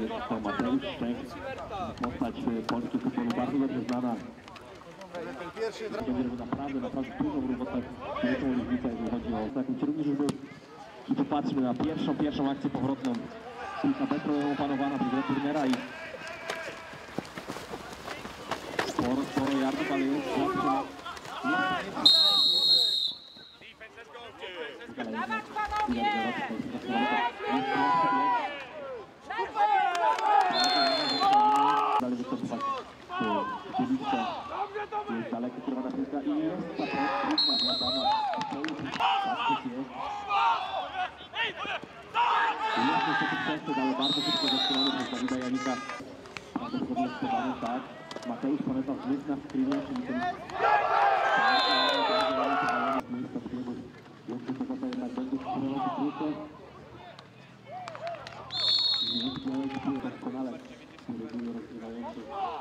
Jest to Mateusz Szczęk, postać polskiej futbolu bardzo dobrze znana. Będzie naprawdę dużą robotę, wielką różnicę, jeżeli chodzi o ostatnim kierunku, żeby i tu patrzmy na pierwszą akcję powrotną. Piłka Petro opanowana przez returnera i sporo yardów, ale jest dalej występować Kielice, jest daleko kierowana piłka i jest ta trudna złapana. Jest niestety przeszczep, ale bardzo szybko zatrzymany przez Dawida Janika. Prawdopodobnie wskazany, tak. Mateusz Poneta zmysł na screenie, czyli ten miejsca wpływu. Jest to jednak będzie skierował krótko. Nie miałem wpływu doskonale, reguluje rozgrywający.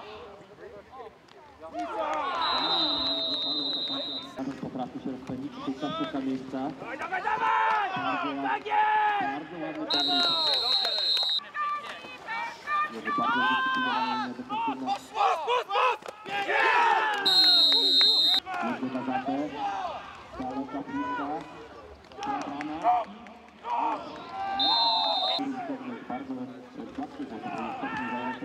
Razem potrafi się rozpędzić, szuka miejsca. Bardzo ładny powrót. Jest bardzo zdyscyplinowana linia defensywna. Jest na zatę. Daleka piłka. Zabrana. Bardzo łatwy, bo to jest stopnie zajęty.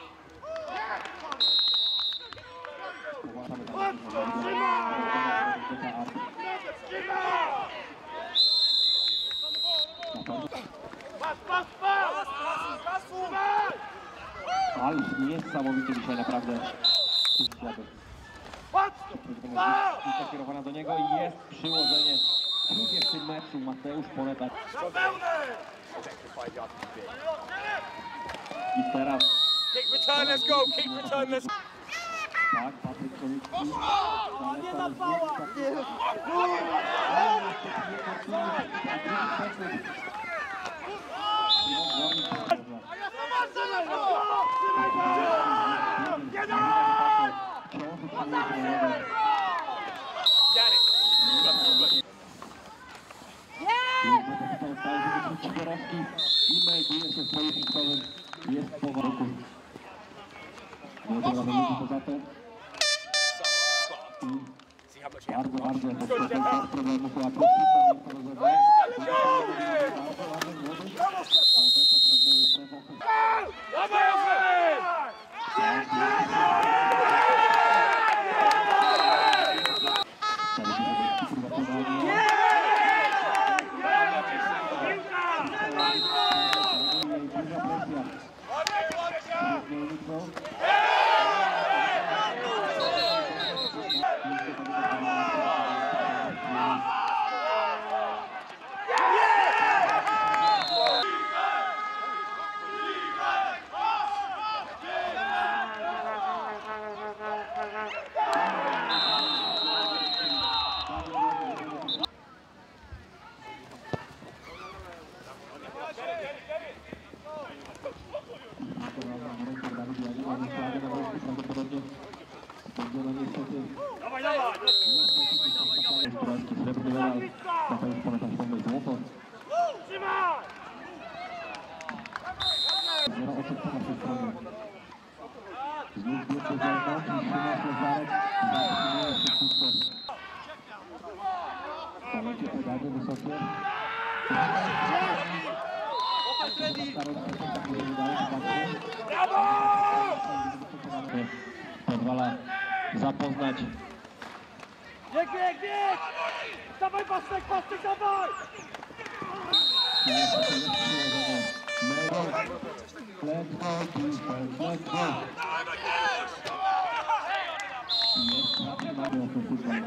Ależ niesamowicie dzisiaj naprawdę piłka kierowana do niego i jest przyłożenie drugie w tym meczu. Mateusz Poneta. I teraz tak, Patryk Konicki. Nie zapała! I melduje się w swoim punktowym. Jest po roku. Poza to. Bardzo bez problemu była prosta. Srebrny medal, Mateusz Poneta ściągnął złoto. 0 oczek po naszej stronie. Znów bierze Zalewski, trzyma się Zarek, zatrzymuje się sukces. Zalecie podanie wysokie. Pozwala zapoznać. Bieg! Dawaj Pastek, dawaj! Let's go! Jest zatrzymany ofensywnie.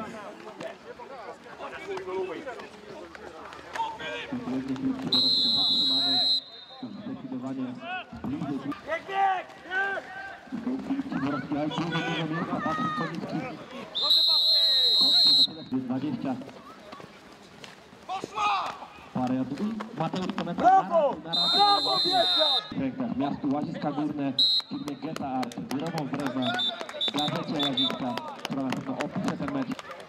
Zdecydowanie bliżej. Bieg! Morawski, ale dużo miejsca, Patryk Konicki. 20. Parę jadów. Mateusz Poneta. Brawo, Biesiak! Piękna. Miasto Łaziska Górne, firmie Geta Art, biurową z Drezna, Gazecie Łaziska, która na pewno opisze ten mecz.